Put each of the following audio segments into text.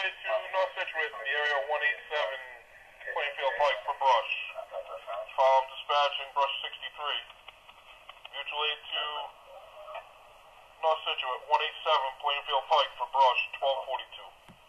to North Situate in the area 187 Plainfield Pike for brush. Dispatching brush 63. Mutual aid to North Situate 187 Plainfield Pike for brush 1242.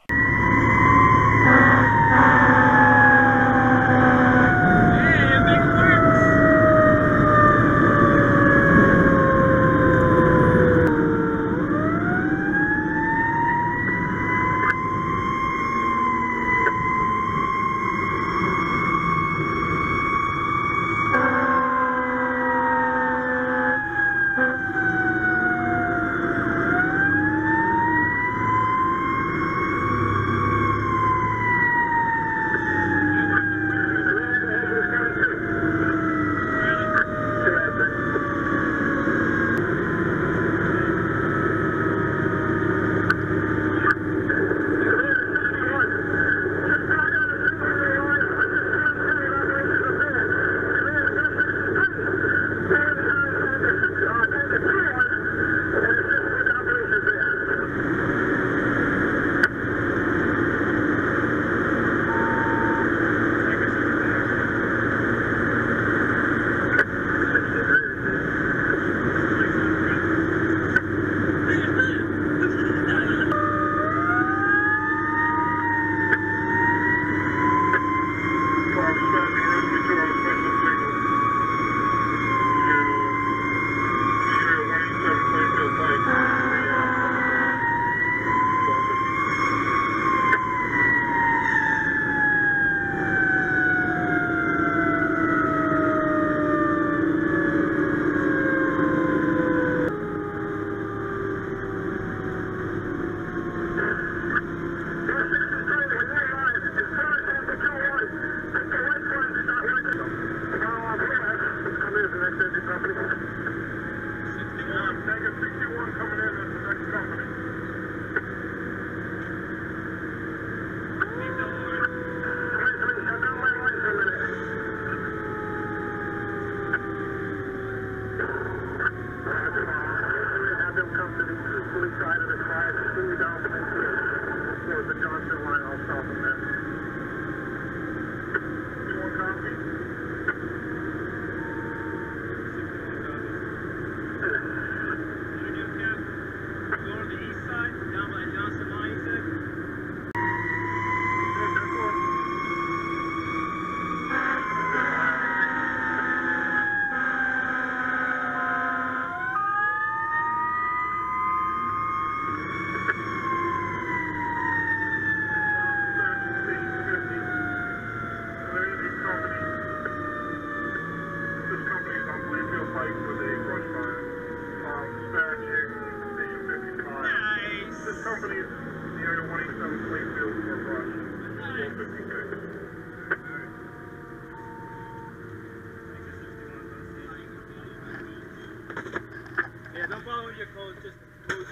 Yeah, don't follow your code, just code.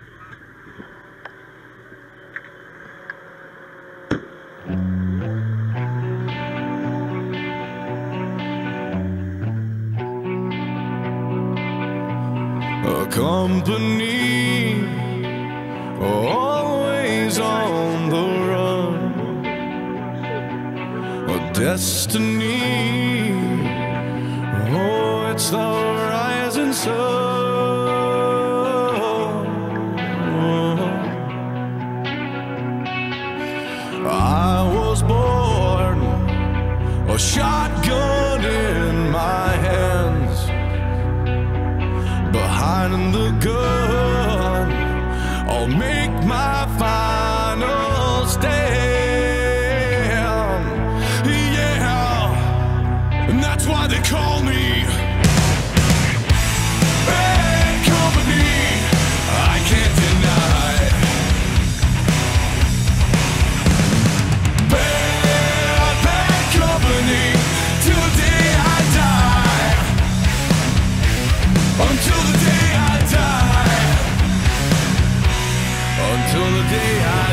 A company always on the run, a destiny, oh, it's the rising sun. I was born a shotgun in my hands, behind the gun, I'll make my final stand. Yeah, and that's why they call me Bad Company. I can't deny bad company till the day I die. Until the day I die. Until the day I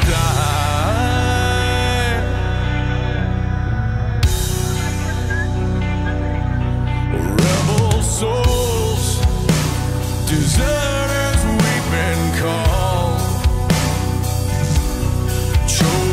die. Rebel souls, deserters we've been called.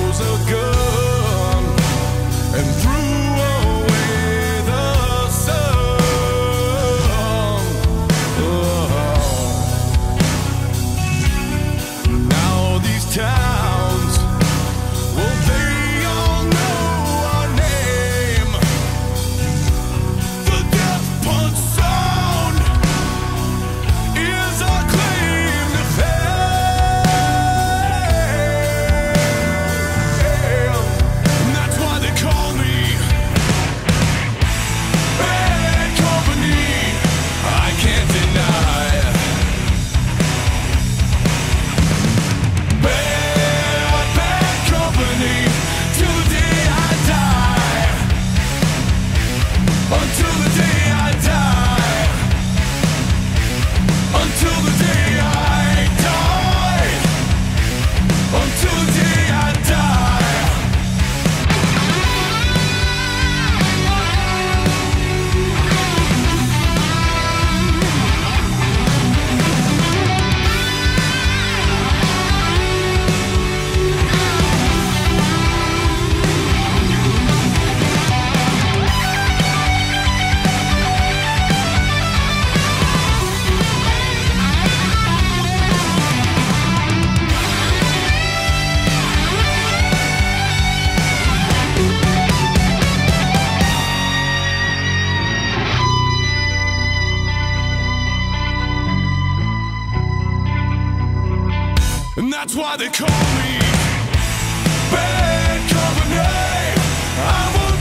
That's why they call me bad company. I won't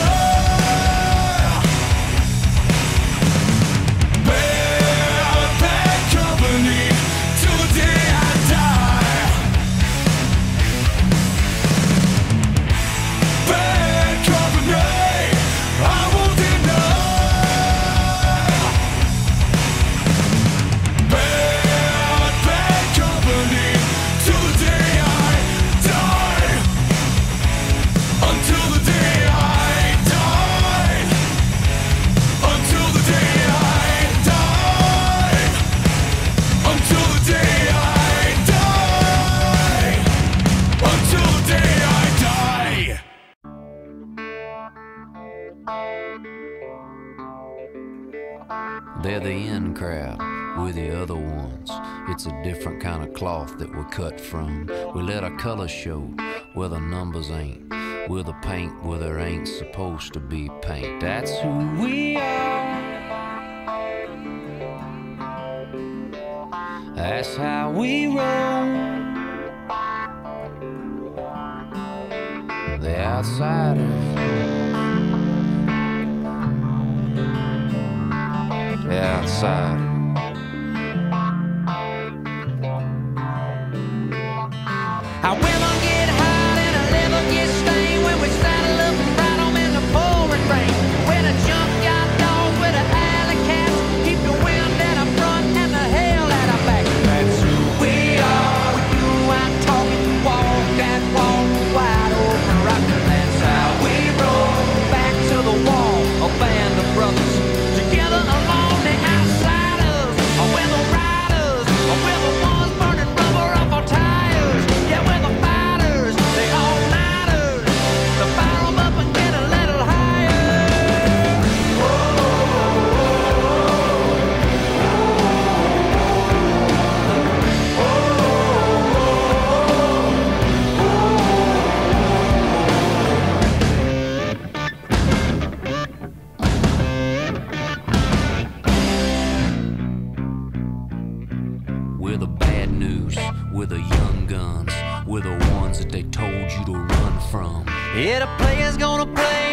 deny. Bad company till the day I die. Bad company. I won't deny. Bad company till the day I die. Until the day I die. Until the day I die. Until the day I die. Until the day I die. They're the in crowd, we're the other ones. It's a different kind of cloth that we're cut from. We let our colors show where the numbers ain't. We're the paint where there ain't supposed to be paint. That's who we are. That's how we roll. The outsiders. The outsider. Our women get hot and our liver gets stained when we saddle up and ride 'em in the pouring rain. We're the junkyard dogs with the alley cats, keep the wind at our front and the hell at our back. That's who we are. We do our talking, walk that walk, wide open rockin'. That's how we roll. Back to the wall, a band of brothers together along the outsiders. We're the riders, we're the ones burning rubber off our tires. Yeah, we're the fighters, the all-nighters, to fire 'em up and get a little higher. We're the bad news, we're the young guns, we're the ones that they told you to run from. Yeah, the player's gonna play